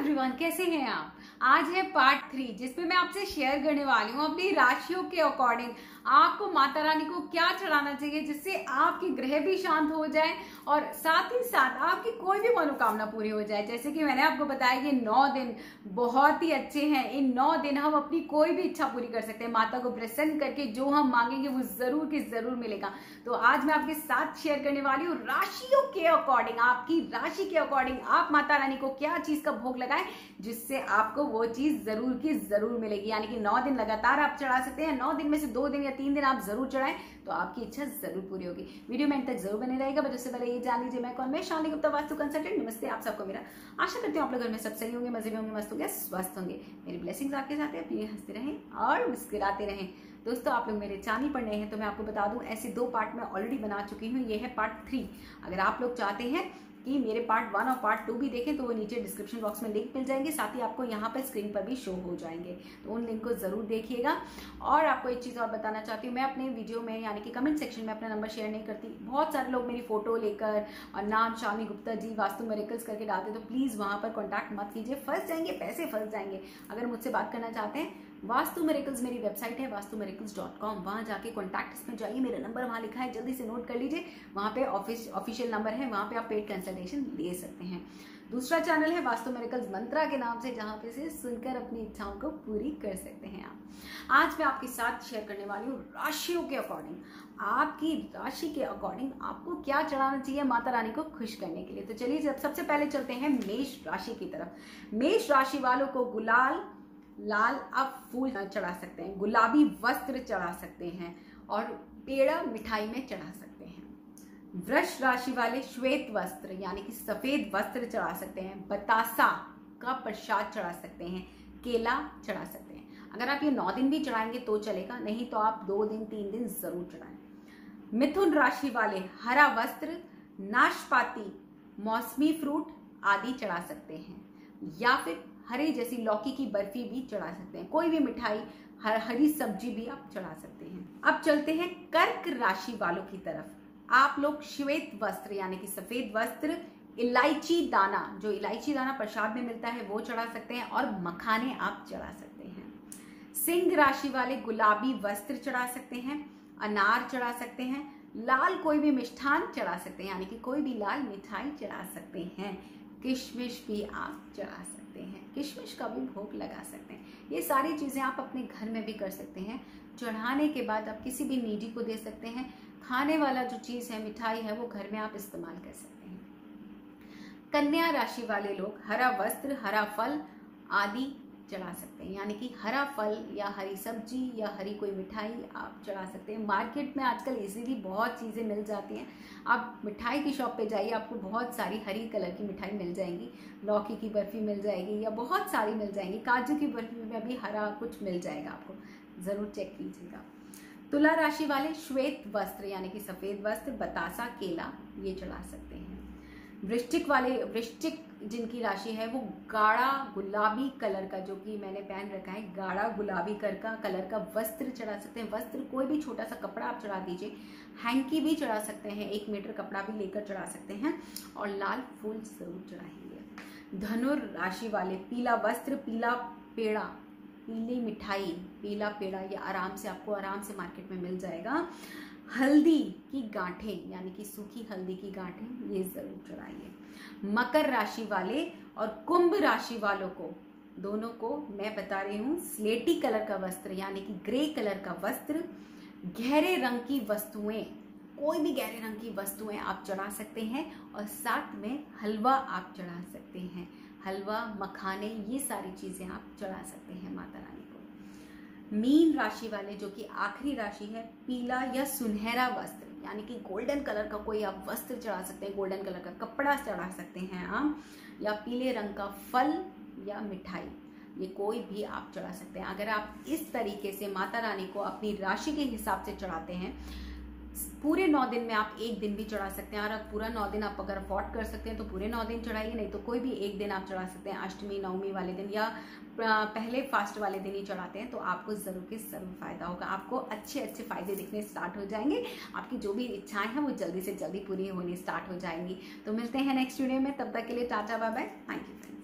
Everyone, कैसे हैं आप। आज है पार्ट 3 जिसमें मैं आपसे शेयर करने वाली हूँ अपनी राशियों के अकॉर्डिंग आपको माता रानी को क्या चढ़ाना चाहिए जिससे आपके ग्रह भी शांत हो जाए और साथ ही साथ आपकी कोई भी मनोकामना पूरी हो जाए। जैसे कि मैंने आपको बताया कि 9 दिन बहुत ही अच्छे हैं। इन 9 दिन हम अपनी कोई भी इच्छा पूरी कर सकते हैं। माता को प्रसन्न करके जो हम मांगेंगे वो जरूर की जरूर मिलेगा। तो आज मैं आपके साथ शेयर करने वाली हूँ राशियों के अकॉर्डिंग, आपकी राशि के अकॉर्डिंग आप माता रानी को क्या चीज का भोग लगाएं जिससे आपको वो चीज जरूर की जरूर मिलेगी। यानी कि 9 दिन लगातार आप चढ़ा सकते हैं। 9 दिन में से 2 दिन या 3 दिन आप जरूर चढ़ाएं तो आपकी इच्छा जरूर पूरी होगी। वीडियो में अंत तक जरूर बने रहेगा। बट उससे पहले ये जान लीजिए मैं कौन, मैं शालिनी गुप्ता, वास्तु कंसल्टेंट। नमस्ते आप सबको मेरा। आशा करती हूँ आप लोग घर में सब सही होंगे, मजे में होंगे, मस्त होंगे, स्वस्थ होंगे। मेरी ब्लेसिंग्स आपके साथ है। प्लीज हंसते रहें और मुस्कुराते रहें। दोस्तों आप लोग मेरे चैनल पर नए हैं तो मैं आपको बता दूं ऐसे 2 पार्ट में ऑलरेडी बना चुकी हूँ। ये है पार्ट 3। अगर आप लोग चाहते हैं कि मेरे पार्ट 1 और पार्ट 2 भी देखें तो वो नीचे डिस्क्रिप्शन बॉक्स में लिंक मिल जाएंगे, साथ ही आपको यहाँ पर स्क्रीन पर भी शो हो जाएंगे। तो उन लिंक को जरूर देखिएगा। और आपको एक चीज़ और बताना चाहती हूँ, मैं अपने वीडियो में यानी कि कमेंट सेक्शन में अपना नंबर शेयर नहीं करती। बहुत सारे लोग मेरी फोटो लेकर और नाम शालिनी गुप्ता जी वास्तु मिरेकल्स करके डालते, तो प्लीज़ वहाँ पर कॉन्टैक्ट मत कीजिए। फंस जाएंगे, पैसे फंस जाएंगे। अगर मुझसे बात करना चाहते हैं, वास्तु मिरेकल्स मेरी वेबसाइट है vastumiracles.com। वहाँ जाके कॉन्टैक्ट्स में जाइए, मेरा नंबर वहाँ लिखा है, जल्दी से नोट कर लीजिए। वहाँ पे ऑफिशियल नंबर है, वहाँ पे आप पेड कंसल्टेशन ले सकते हैं। दूसरा चैनल है वास्तु मिरेकल्स मंत्रा के नाम से, जहाँ पे से सुनकर अपनी इच्छाओं को पूरी कर सकते हैं आप। आज मैं आपके साथ शेयर करने वाली हूँ राशियों के अकॉर्डिंग, आपकी राशि के अकॉर्डिंग आपको क्या चढ़ाना चाहिए माता रानी को खुश करने के लिए। तो चलिए सबसे पहले चलते हैं मेष राशि की तरफ। मेष राशि वालों को गुलाल लाल आप फूल चढ़ा सकते हैं, गुलाबी वस्त्र चढ़ा सकते हैं और पेड़ा मिठाई में चढ़ा सकते हैं। वृष राशि वाले श्वेत वस्त्र यानी कि सफेद वस्त्र चढ़ा सकते हैं, बतासा का प्रसाद चढ़ा सकते हैं, केला चढ़ा सकते हैं। अगर आप ये 9 दिन भी चढ़ाएंगे तो चलेगा, नहीं तो आप 2 दिन 3 दिन जरूर चढ़ाएं। मिथुन राशि वाले हरा वस्त्र, नाशपाती, मौसमी फ्रूट आदि चढ़ा सकते हैं, या फिर हरे जैसी लौकी की बर्फी भी चढ़ा सकते हैं। कोई भी मिठाई, हरी सब्जी भी आप चढ़ा सकते हैं। अब चलते हैं कर्क राशि वालों की तरफ। आप लोग श्वेत वस्त्र यानी कि सफेद वस्त्र, इलायची दाना, जो इलायची दाना प्रसाद में मिलता है वो चढ़ा सकते हैं और मखाने आप चढ़ा सकते हैं। सिंह राशि वाले गुलाबी वस्त्र चढ़ा सकते हैं, अनार चढ़ा सकते हैं, लाल कोई भी मिष्ठान चढ़ा सकते हैं यानी कि कोई भी लाल मिठाई चढ़ा सकते हैं। किशमिश भी आप चढ़ा सकते हैं, किशमिश का भी भोग लगा सकते हैं। ये सारी चीज़ें आप अपने घर में भी कर सकते हैं। चढ़ाने के बाद आप किसी भी नीडी को दे सकते हैं। खाने वाला जो चीज़ है, मिठाई है, वो घर में आप इस्तेमाल कर सकते हैं। कन्या राशि वाले लोग हरा वस्त्र, हरा फल आदि चढ़ा सकते हैं, यानी कि हरा फल या हरी सब्जी या हरी कोई मिठाई आप चढ़ा सकते हैं। मार्केट में आजकल इजीली बहुत चीज़ें मिल जाती हैं। आप मिठाई की शॉप पे जाइए, आपको बहुत सारी हरी कलर की मिठाई मिल जाएंगी, लौकी की बर्फी मिल जाएगी या बहुत सारी मिल जाएंगी, काजू की बर्फी में भी हरा कुछ मिल जाएगा, आपको ज़रूर चेक कीजिएगा। तुला राशि वाले श्वेत वस्त्र यानी कि सफ़ेद वस्त्र, बतासा, केला ये चढ़ा सकते हैं। वृश्चिक जिनकी राशि है वो गाढ़ा गुलाबी कलर का, जो कि मैंने पहन रखा है, गाढ़ा गुलाबी कलर का वस्त्र चढ़ा सकते हैं। वस्त्र कोई भी छोटा सा कपड़ा आप चढ़ा दीजिए, हैंकी भी चढ़ा सकते हैं, 1 मीटर कपड़ा भी लेकर चढ़ा सकते हैं और लाल फूल जरूर चढ़ाएंगे। धनुर राशि वाले पीला वस्त्र, पीला पेड़ा, पीली मिठाई, पीला पेड़ा ये आराम से मार्केट में मिल जाएगा। हल्दी की गांठें यानी कि सूखी हल्दी की गांठें ये जरूर चढ़ाइए। मकर राशि वाले और कुंभ राशि वालों को, दोनों को मैं बता रही हूँ, स्लेटी कलर का वस्त्र यानी कि ग्रे कलर का वस्त्र, गहरे रंग की वस्तुएं, कोई भी गहरे रंग की वस्तुएं आप चढ़ा सकते हैं और साथ में हलवा आप चढ़ा सकते हैं। हलवा, मखाने ये सारी चीजें आप चढ़ा सकते हैं माता रानी को। मीन राशि वाले जो कि आखिरी राशि है, पीला या सुनहरा वस्त्र यानी कि गोल्डन कलर का कोई आप वस्त्र चढ़ा सकते हैं, गोल्डन कलर का कपड़ा चढ़ा सकते हैं आप, या पीले रंग का फल या मिठाई, ये कोई भी आप चढ़ा सकते हैं। अगर आप इस तरीके से माता रानी को अपनी राशि के हिसाब से चढ़ाते हैं, पूरे 9 दिन में आप 1 दिन भी चढ़ा सकते हैं। और पूरा 9 दिन आप अगर अफोर्ड कर सकते हैं तो पूरे 9 दिन चढ़ाइए, नहीं तो कोई भी 1 दिन आप चढ़ा सकते हैं। अष्टमी, नवमी वाले दिन या पहले फास्ट वाले दिन ही चढ़ाते हैं तो आपको जरूर के जरूर फायदा होगा। आपको अच्छे फायदे दिखने स्टार्ट हो जाएंगे। आपकी जो भी इच्छाएं हैं वो जल्दी से जल्दी पूरी होनी स्टार्ट हो जाएंगी। तो मिलते हैं नेक्स्ट वीडियो में, तब तक के लिए tata bye bye, thank you.